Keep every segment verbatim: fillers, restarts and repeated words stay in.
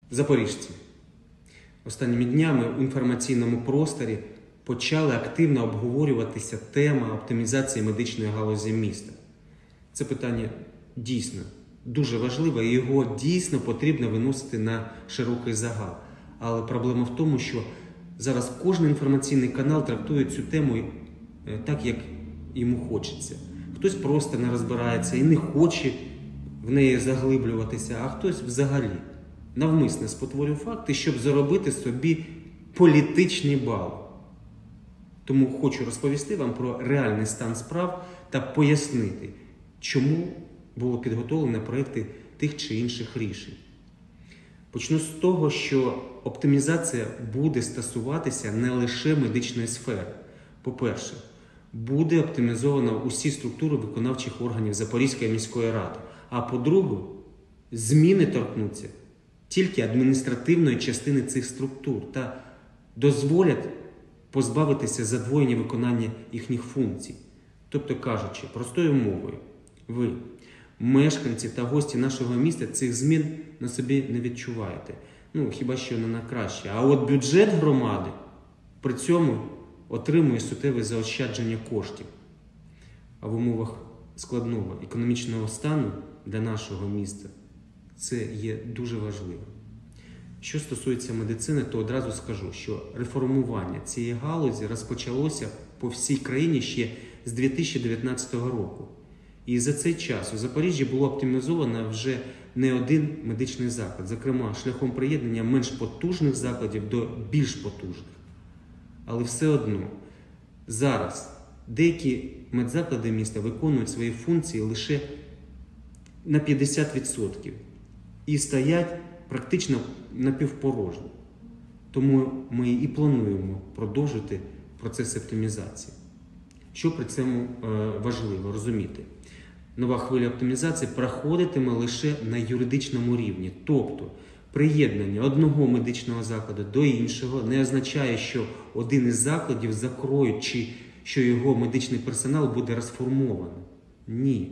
Запоріжці. Останніми днями в інформаційному просторі почали активно обговорюватися тема оптимізації медичної галузі міста. Це питання дійсно дуже важливе і його дійсно потрібно виносити на широкий загал. Але проблема в тому, що зараз кожен інформаційний канал трактує цю тему так, як йому хочеться. Хтось просто не розбирається і не хоче в неї заглиблюватися, а хтось взагалі навмисно спотворює факти, щоб заробити собі політичний бал. Тому хочу розповісти вам про реальний стан справ та пояснити, чому було підготовлено проекти тих чи інших рішень. Почну з того, що оптимізація буде стосуватися не лише медичної сфери. По-перше, буде оптимізовано усі структури виконавчих органів Запорізької міської ради. А по-друге, зміни торкнуться тільки адміністративної частини цих структур та дозволять позбавитися задвоєння виконання їхніх функцій. Тобто кажучи, простою мовою, ви, мешканці та гості нашого міста, цих змін на собі не відчуваєте. Ну, хіба що не на краще. А от бюджет громади при цьому отримує суттєве заощадження коштів. А в умовах складного економічного стану для нашого міста це є дуже важливо. Що стосується медицини, то одразу скажу, що реформування цієї галузі розпочалося по всій країні ще з дві тисячі дев'ятнадцятого року. І за цей час у Запоріжжі було оптимізовано вже не один медичний заклад, зокрема шляхом приєднання менш потужних закладів до більш потужних. Але все одно зараз деякі медзаклади міста виконують свої функції лише на п'ятдесят відсотків і стоять практично напівпорожні. Тому ми і плануємо продовжити процес оптимізації. Що при цьому важливо розуміти? Нова хвиля оптимізації проходитиме лише на юридичному рівні. Тобто, приєднання одного медичного закладу до іншого не означає, що один із закладів закроють, чи що його медичний персонал буде розформований. Ні.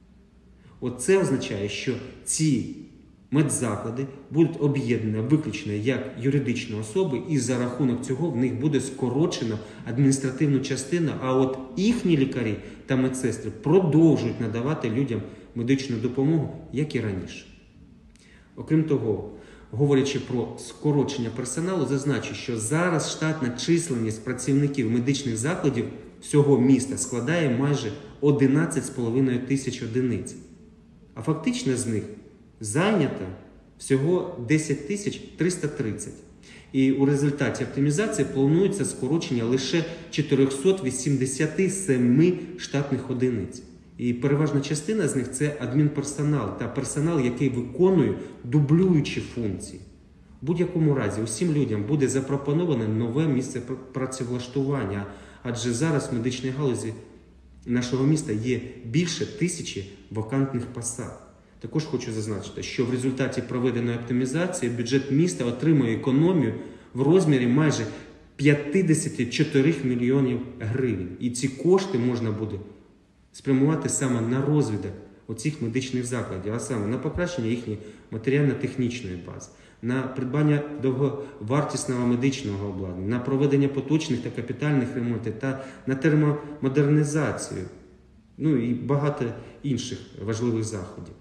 Оце означає, що ці медзаклади будуть об'єднані виключно як юридичні особи, і за рахунок цього в них буде скорочено адміністративну частину, а от їхні лікарі та медсестри продовжують надавати людям медичну допомогу, як і раніше. Окрім того, говорячи про скорочення персоналу, зазначу, що зараз штатна численність працівників медичних закладів всього міста складає майже одинадцять з половиною тисяч одиниць. А фактично з них зайнято всього десять тисяч триста тридцять. І у результаті оптимізації планується скорочення лише чотириста вісімдесят сім штатних одиниць. І переважна частина з них – це адмінперсонал та персонал, який виконує дублюючі функції. В будь-якому разі усім людям буде запропоноване нове місце працевлаштування, адже зараз в медичній галузі нашого міста є більше тисячі вакантних посад. Також хочу зазначити, що в результаті проведеної оптимізації бюджет міста отримує економію в розмірі майже п'ятдесят чотири мільйонів гривень. І ці кошти можна буде спрямувати саме на розвиток оцих медичних закладів, а саме на покращення їхньої матеріально-технічної бази, на придбання довговартісного медичного обладнання, на проведення поточних та капітальних ремонтів та на термомодернізацію, ну і багато інших важливих заходів.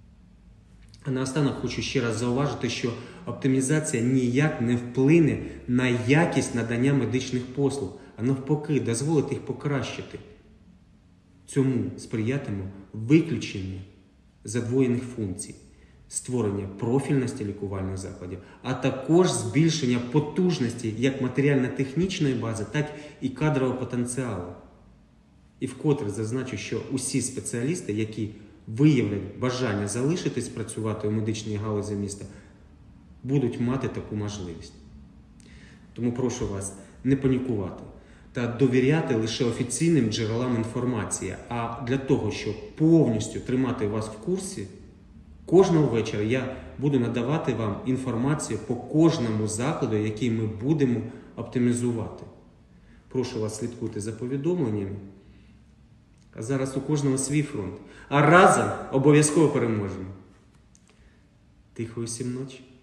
А наостанок хочу ще раз зауважити, що оптимізація ніяк не вплине на якість надання медичних послуг, а навпаки дозволить їх покращити. Цьому сприятиме виключення задвоєних функцій, створення профільності лікувальних закладів, а також збільшення потужності як матеріально-технічної бази, так і кадрового потенціалу. І вкотре зазначу, що усі спеціалісти, які виявлять бажання залишитись працювати у медичній галузі міста, будуть мати таку можливість. Тому прошу вас не панікувати та довіряти лише офіційним джерелам інформації. А для того, щоб повністю тримати вас в курсі, кожного вечора я буду надавати вам інформацію по кожному закладу, який ми будемо оптимізувати. Прошу вас, слідкуйте за повідомленнями. А зараз у кожного свій фронт. А разом обов'язково переможемо. Тихої всім ночі.